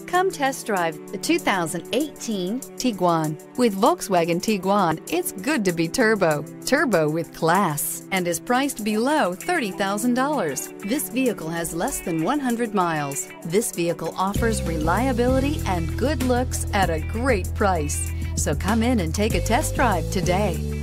Come test drive the 2018 Tiguan. With Volkswagen Tiguan, it's good to be turbo. Turbo with class, and is priced below $30,000. This vehicle has less than 100 miles. This vehicle offers reliability and good looks at a great price. So come in and take a test drive today.